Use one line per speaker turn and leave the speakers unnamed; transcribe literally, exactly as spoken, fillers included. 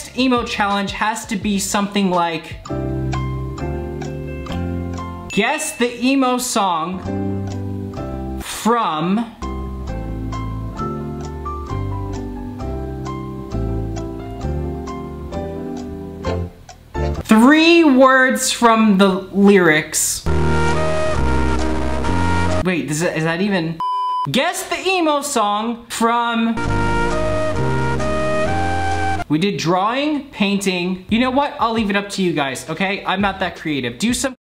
next emo challenge has to be something like, guess the emo song from three words from the lyrics. Wait, is that, is that even? Guess the emo song from... We did drawing, painting. You know what? I'll leave it up to you guys, okay? I'm not that creative. Do some